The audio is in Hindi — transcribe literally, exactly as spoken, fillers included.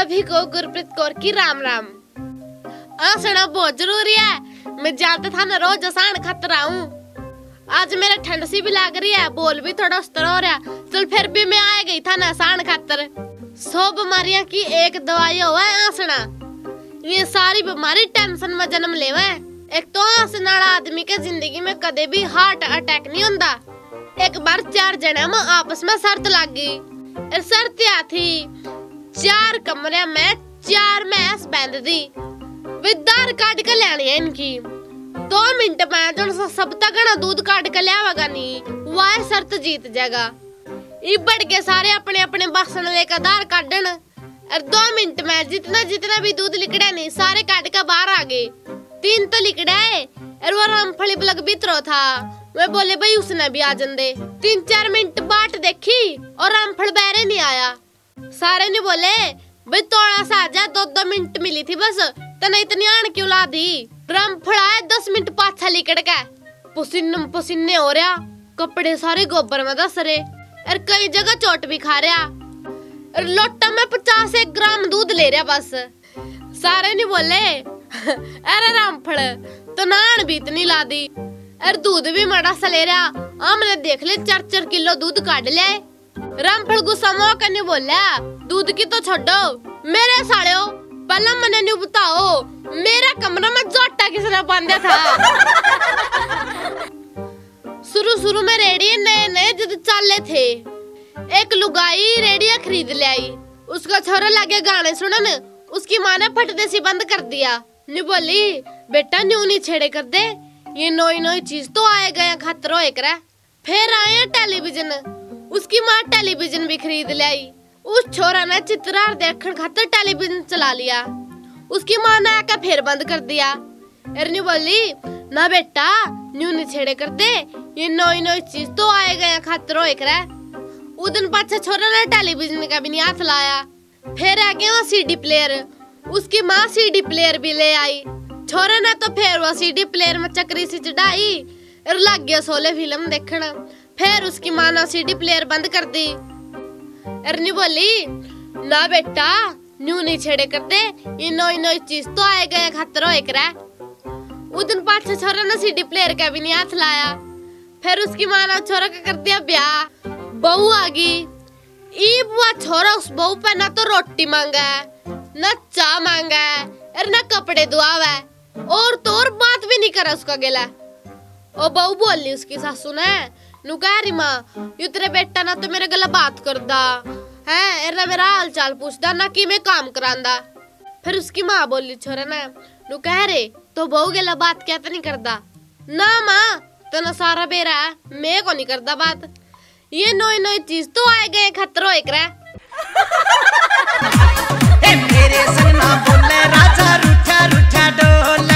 सभी को गुरप्रीत कौर की राम राम। आसना बहुत जरूरी है। मैं जानता था ना रोज आसान खतरा हूँ। आज मेरे ठंड सी भी लग रही है, बोल भी थोड़ा उस्तर हो रहा। चल फिर भी मैं आ गई था ना आसान खातर। सौ बीमारियां की एक दवाई हुआ है आसना। ये सारी बीमारी टेंशन में जन्म लेवे। एक तो आसना आदमी के जिंदगी में कदे भी हार्ट अटैक नहीं होता। एक बार चार जने में आपस में शर्त लग गई। शर्त क्या थी? चार कमरे में चार मैस बांध दी, विदार काट के लेनी है इनकी। दो मिनट में जो सब तक ना दूध काट के लियावेगा नहीं, वह शर्त जीत जाएगा। इबड़ के सारे अपने अपने बासन लेकर दार काटन और दो मिनट में जितना जितना भी दूध लिकड़ा नहीं सारे काट के बाहर आ गए। तीन तो लिकड़ा है और वो रामफली बलग भीतरो था। वे बोले भाई उसने भी आ जंदे। तीन चार मिनट बाट देखी और रामफल बहरे नहीं आया। सारे ने बोले भाई थोड़ा सा आजा, दो दो मिनट मिली थी बस, तना इतनी आन क्यों ला दी? रामफल आया दस मिनट पाछा लिकड़ के, पसीने पसीने हो रहा, कपड़े सारे गोबर में दस रहे और कई जगह चोट भी खा रहा। और लोटा में पचास एक ग्राम दूध ले रहा बस। सारे ने बोले अरे रामफल तो नान भी इतनी ला दी और दूध भी मड़ा सा ले रहा। हमने देख ले चार चार किलो दूध काट लिया। रामफल गुस्सा में करने बोला दूध की तो छोड़ो, मेरे साड़ियों पहला मने नहीं बताओ मेरा कमरा में जोटा किसने बांधा था। शुरू शुरू में रेडियो नए नए जब चाले थे, एक लुगाई रेडियो खरीद ले आई। उसका छोरा लगे गाने सुनन, उसकी माँ ने फटते सी बंद कर दिया। नी बोली बेटा न्यू नहीं छेड़े कर दे, ये नई नई चीज तो आए गए खतरो एक रहा। फिर आए टेलीविजन, उसकी माँ टेलीविजन भी खरीद ले आई। उस छोरा ने चित्रार देखने खातर टेलीविजन चला लिया। उसकी माँ ने आकर फिर बंद कर दिया। नी बोली ना बेटा न्यू नहीं छेड़े कर दे, ये नई नई चीज तो आए गए खतरो एक रहा। उस दिन पाछा छोरा ने टेलीविजन का भी नहीं हाथ लाया। फिर आ गया सीडी प्लेयर, उसकी माँ सीडी प्लेयर भी ले आई। छोरा ने तो फिर वो सीडी प्लेयर में चक्री सी चढ़ाई और लग गया सोले फिल्म देखना। फिर उसकी माँ ने सीडी प्लेयर बंद कर दी। अरनी बोली ना बेटा न्यू नहीं छेड़े कर दे, ये नई नई चीज तो आए गए खतरो एक रहा। उस दिन पाछा छोरा ने सीडी प्लेयर का भी नहीं हाथ लाया। फिर उसकी माँ ने छोरा का कर दिया ब्याह। बहू आ गई। ई बुआ छोरा उस बहू पे ना तो रोटी मांगा है, ना चाय मांगा है और ना कपड़े धुआवा है, और तो और बात भी नहीं करा उसका गेला। ओ बहू बोली उसकी सासू ने नु कह रही माँ यू तेरे बेटा ना तो मेरे गला बात करदा है, एरा मेरा हाल चाल पूछदा ना कि मैं काम करांदा। फिर उसकी माँ बोली छोरा ने नु कह रे तो बहू गेला बात क्या तो नहीं करदा ना माँ, तो ना सारा बेरा है, मैं को नहीं करदा बात। ये नई नई चीज तो आए गए खतरो एक रहा। मेरे संग ना बोले राजा रूठा रूठा डोले।